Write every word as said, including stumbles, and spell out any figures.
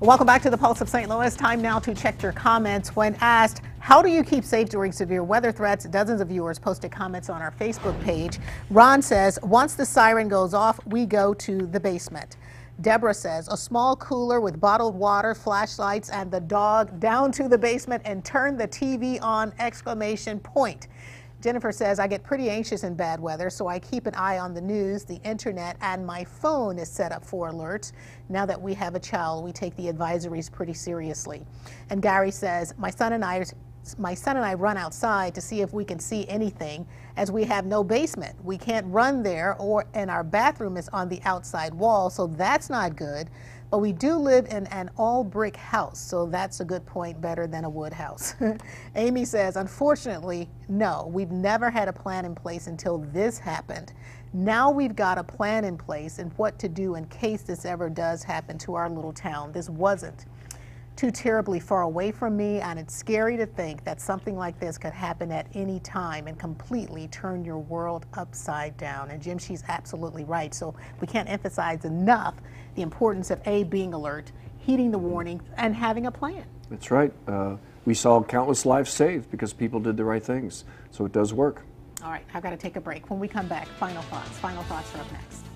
Welcome back to the Pulse of Saint Louis. Time now to check your comments. When asked, how do you keep safe during severe weather threats? Dozens of viewers posted comments on our Facebook page. Ron says, once the siren goes off, we go to the basement. Deborah says, a small cooler with bottled water, flashlights, and the dog down to the basement and turn the T V on, exclamation point. Jennifer says, I get pretty anxious in bad weather, so I keep an eye on the news, the internet, and my phone is set up for alerts. Now that we have a child, we take the advisories pretty seriously. And Gary says, my son and I My son and I run outside to see if we can see anything, as we have no basement. We can't run there, or and our bathroom is on the outside wall, so that's not good. But we do live in an all-brick house, so that's a good point, better than a wood house. Amy says, unfortunately, no, we've never had a plan in place until this happened. Now we've got a plan in place and what to do in case this ever does happen to our little town. This wasn't too terribly far away from me, and it's scary to think that something like this could happen at any time and completely turn your world upside down. And Jim, she's absolutely right. So we can't emphasize enough the importance of A, being alert, heeding the warning, and having a plan. That's right. Uh, we saw countless lives saved because people did the right things. So it does work. All right, I've got to take a break. When we come back, final thoughts. Final thoughts are up next.